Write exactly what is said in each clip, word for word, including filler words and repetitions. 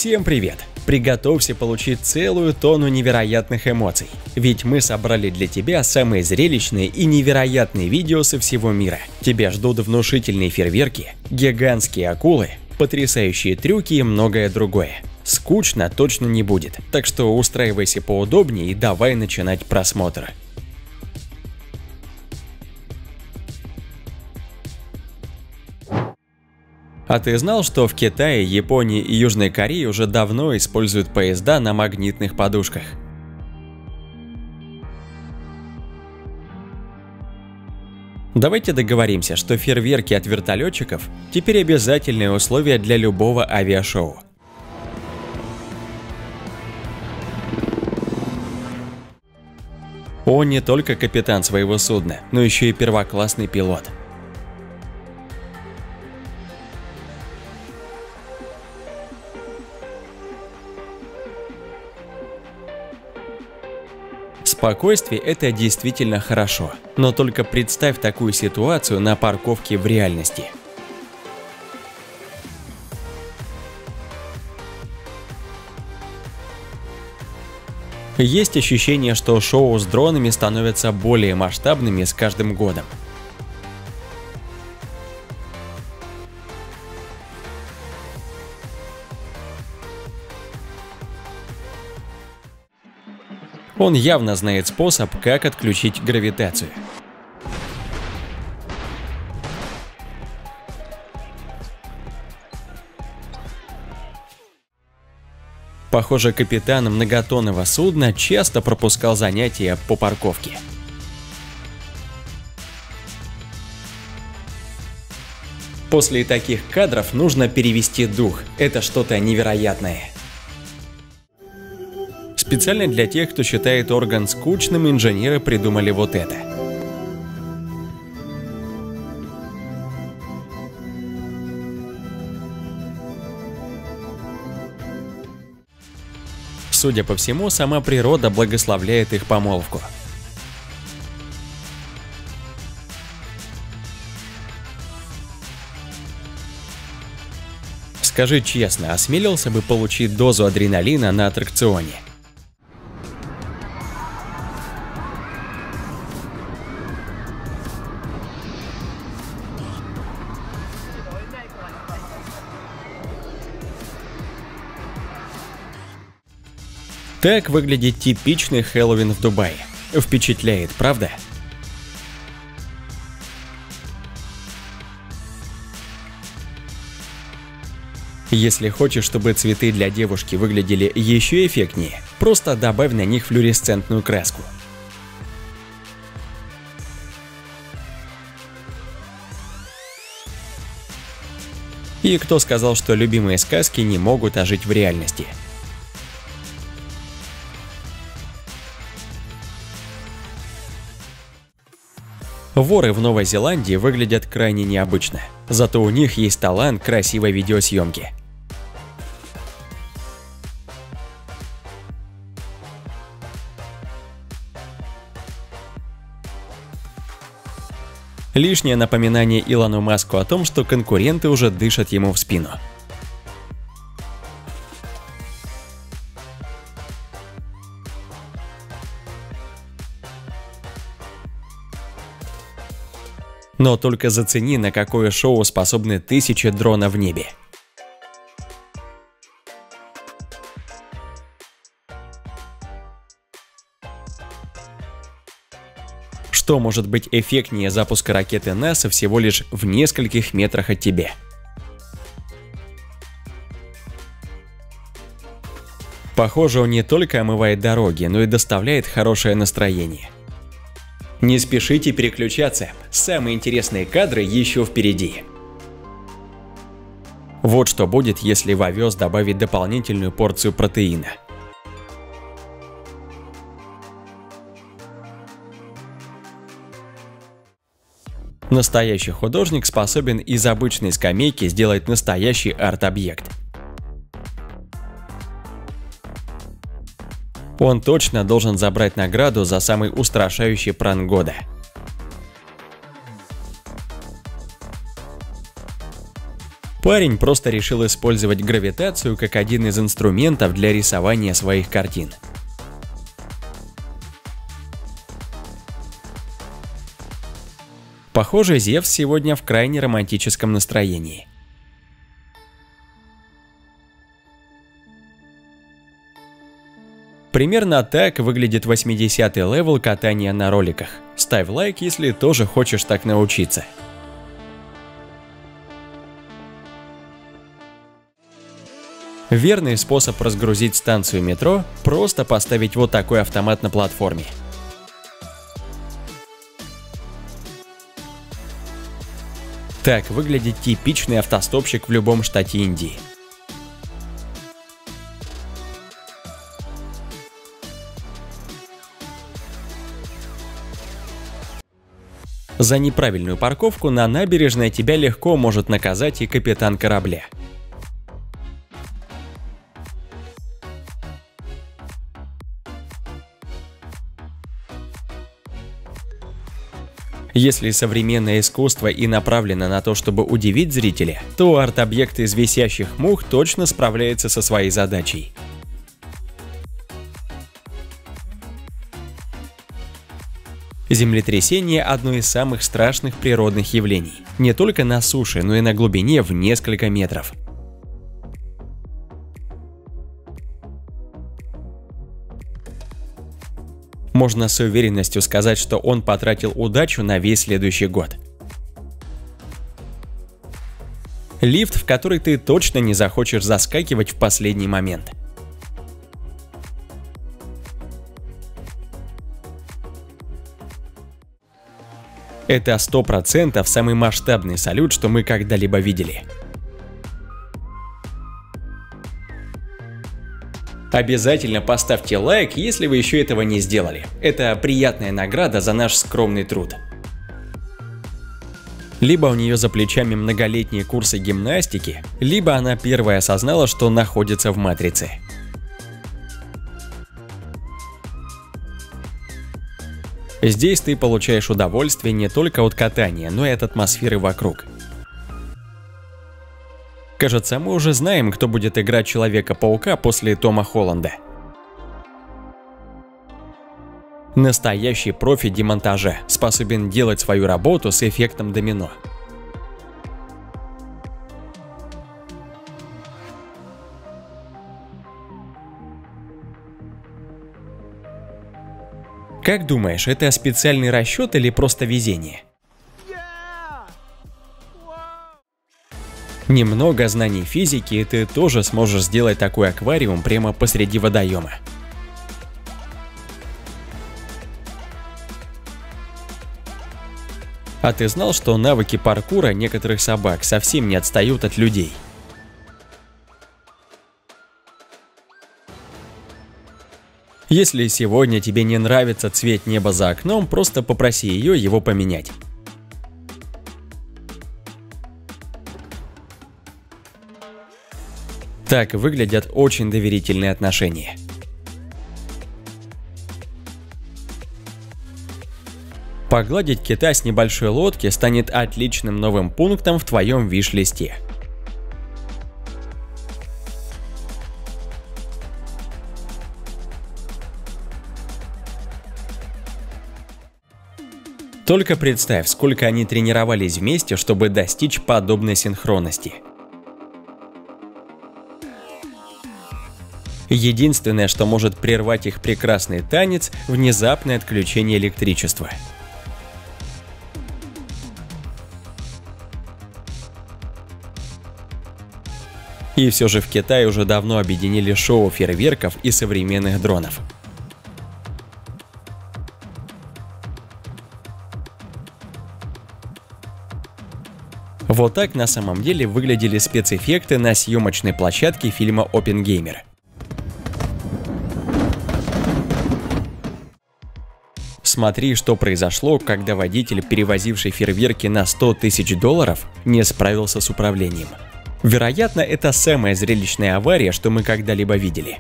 Всем привет! Приготовься получить целую тонну невероятных эмоций, ведь мы собрали для тебя самые зрелищные и невероятные видео со всего мира. Тебя ждут внушительные фейерверки, гигантские акулы, потрясающие трюки и многое другое. Скучно точно не будет, так что устраивайся поудобнее и давай начинать просмотр. А ты знал, что в Китае, Японии и Южной Корее уже давно используют поезда на магнитных подушках? Давайте договоримся, что фейерверки от вертолетчиков теперь обязательное условие для любого авиашоу. Он не только капитан своего судна, но еще и первоклассный пилот. Спокойствие – это действительно хорошо, но только представь такую ситуацию на парковке в реальности. Есть ощущение, что шоу с дронами становятся более масштабными с каждым годом. Он явно знает способ, как отключить гравитацию. Похоже, капитан многотонного судна часто пропускал занятия по парковке. После таких кадров нужно перевести дух. Это что-то невероятное. Специально для тех, кто считает орган скучным, инженеры придумали вот это. Судя по всему, сама природа благословляет их помолвку. Скажи честно, осмелился бы получить дозу адреналина на аттракционе? Так выглядит типичный Хэллоуин в Дубае. Впечатляет, правда? Если хочешь, чтобы цветы для девушки выглядели еще эффектнее, просто добавь на них флуоресцентную краску. И кто сказал, что любимые сказки не могут ожить в реальности? Воры в Новой Зеландии выглядят крайне необычно, зато у них есть талант красивой видеосъемки. Лишнее напоминание Илону Маску о том, что конкуренты уже дышат ему в спину. Но только зацени, на какое шоу способны тысячи дронов в небе. Что может быть эффектнее запуска ракеты НАСА всего лишь в нескольких метрах от тебя? Похоже, он не только омывает дороги, но и доставляет хорошее настроение. Не спешите переключаться, самые интересные кадры еще впереди. Вот что будет, если в овес добавить дополнительную порцию протеина. Настоящий художник способен из обычной скамейки сделать настоящий арт-объект. Он точно должен забрать награду за самый устрашающий пранк года. Парень просто решил использовать гравитацию как один из инструментов для рисования своих картин. Похоже, Зевс сегодня в крайне романтическом настроении. Примерно так выглядит восьмидесятый левел катания на роликах. Ставь лайк, если тоже хочешь так научиться. Верный способ разгрузить станцию метро – просто поставить вот такой автомат на платформе. Так выглядит типичный автостопщик в любом штате Индии. За неправильную парковку на набережной тебя легко может наказать и капитан корабля. Если современное искусство и направлено на то, чтобы удивить зрителя, то арт-объект из висящих мух точно справляется со своей задачей. Землетрясение – одно из самых страшных природных явлений. Не только на суше, но и на глубине в несколько метров. Можно с уверенностью сказать, что он потратил удачу на весь следующий год. Лифт, в который ты точно не захочешь заскакивать в последний момент. Это сто процентов самый масштабный салют, что мы когда-либо видели. Обязательно поставьте лайк, если вы еще этого не сделали. Это приятная награда за наш скромный труд. Либо у нее за плечами многолетние курсы гимнастики, либо она первая осознала, что находится в матрице. Здесь ты получаешь удовольствие не только от катания, но и от атмосферы вокруг. Кажется, мы уже знаем, кто будет играть Человека-паука после Тома Холланда. Настоящий профи демонтажа, способен делать свою работу с эффектом домино. Как думаешь, это специальный расчет или просто везение? Немного знаний физики, и ты тоже сможешь сделать такой аквариум прямо посреди водоема. А ты знал, что навыки паркура некоторых собак совсем не отстают от людей? Если сегодня тебе не нравится цвет неба за окном, просто попроси ее его поменять. Так выглядят очень доверительные отношения. Погладить кита с небольшой лодки станет отличным новым пунктом в твоем виш-листе. Только представь, сколько они тренировались вместе, чтобы достичь подобной синхронности. Единственное, что может прервать их прекрасный танец – внезапное отключение электричества. И все же в Китае уже давно объединили шоу фейерверков и современных дронов. Вот так на самом деле выглядели спецэффекты на съемочной площадке фильма «Оппенгеймер». Смотри, что произошло, когда водитель, перевозивший фейерверки на сто тысяч долларов, не справился с управлением. Вероятно, это самая зрелищная авария, что мы когда-либо видели.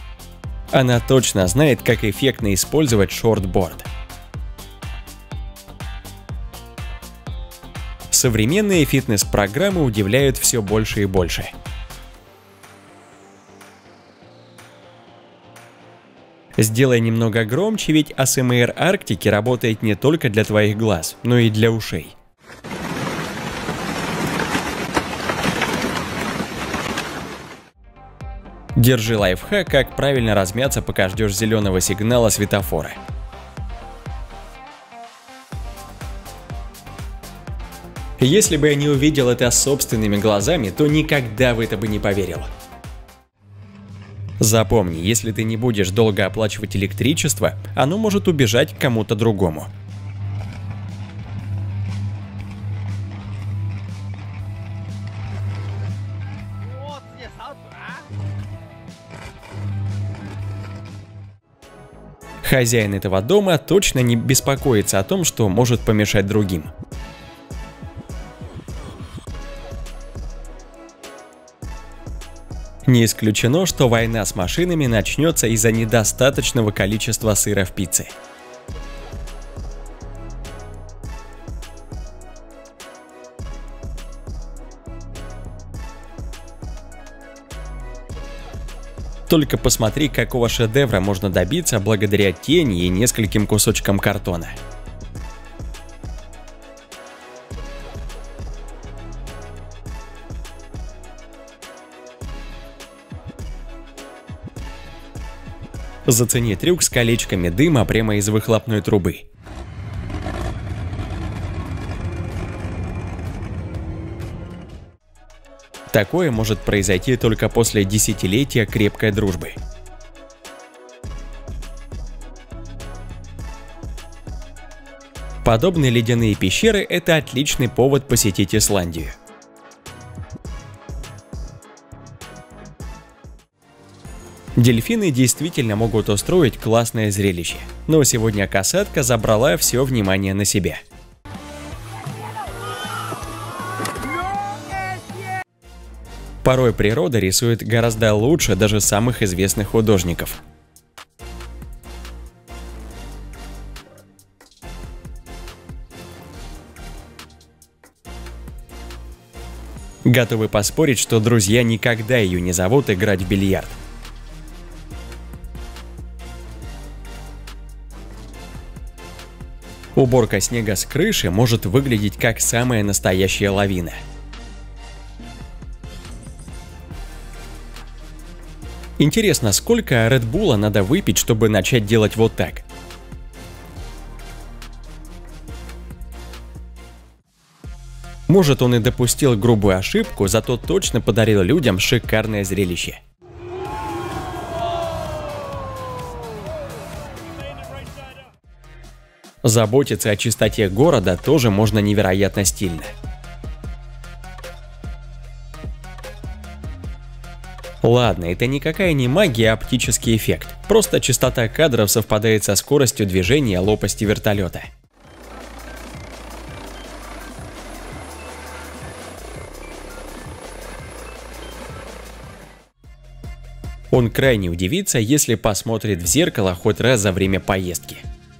Она точно знает, как эффектно использовать шортборд. Современные фитнес-программы удивляют все больше и больше. Сделай немного громче, ведь эй эс эм эр Арктики работает не только для твоих глаз, но и для ушей. Держи лайфхак, как правильно размяться, пока ждешь зеленого сигнала светофора. Если бы я не увидел это собственными глазами, то никогда в это бы не поверил. Запомни, если ты не будешь долго оплачивать электричество, оно может убежать к кому-то другому. Хозяин этого дома точно не беспокоится о том, что может помешать другим. Не исключено, что война с машинами начнется из-за недостаточного количества сыра в пицце. Только посмотри, какого шедевра можно добиться благодаря тени и нескольким кусочкам картона. Зацени трюк с колечками дыма прямо из выхлопной трубы. Такое может произойти только после десятилетия крепкой дружбы. Подобные ледяные пещеры – это отличный повод посетить Исландию. Дельфины действительно могут устроить классное зрелище, но сегодня касатка забрала все внимание на себя. Порой природа рисует гораздо лучше даже самых известных художников. Готовы поспорить, что друзья никогда ее не зовут играть в бильярд. Уборка снега с крыши может выглядеть как самая настоящая лавина. Интересно, сколько Red Bull надо выпить, чтобы начать делать вот так? Может, он и допустил грубую ошибку, зато точно подарил людям шикарное зрелище. Заботиться о чистоте города тоже можно невероятно стильно. Ладно, это никакая не магия, а оптический эффект. Просто частота кадров совпадает со скоростью движения лопасти вертолета. Он крайне удивится, если посмотрит в зеркало хоть раз за время поездки.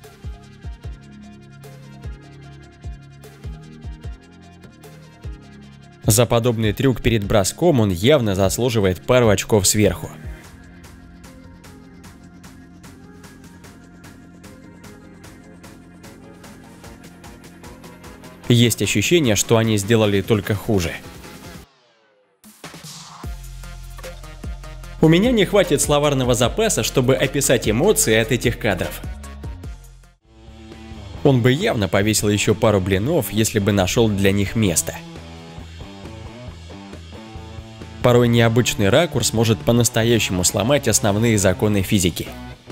За подобный трюк перед броском он явно заслуживает пару очков сверху. Есть ощущение, что они сделали только хуже. У меня не хватит словарного запаса, чтобы описать эмоции от этих кадров. Он бы явно повесил еще пару блинов, если бы нашел для них место. Порой необычный ракурс может по-настоящему сломать основные законы физики.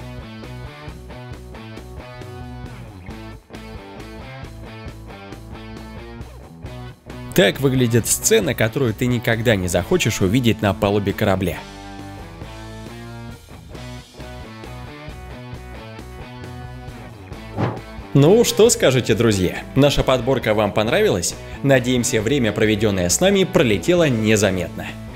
Так выглядит сцена, которую ты никогда не захочешь увидеть на палубе корабля. Ну, что скажете, друзья? Наша подборка вам понравилась? Надеемся, время, проведенное с нами, пролетело незаметно.